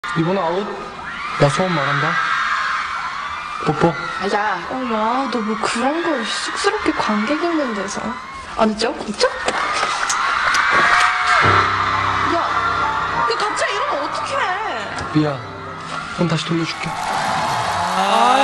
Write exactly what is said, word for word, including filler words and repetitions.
이번 아웃. 나 소원 말한다. 뽀뽀. 야, 어, 야, 너 뭐 그런 걸 쑥스럽게 관객 있는 데서. 어느 쪽? 이쪽? 야, 너 갑자기 이러면 어떡해? 미야, 돈 다시 돌려줄게. 아,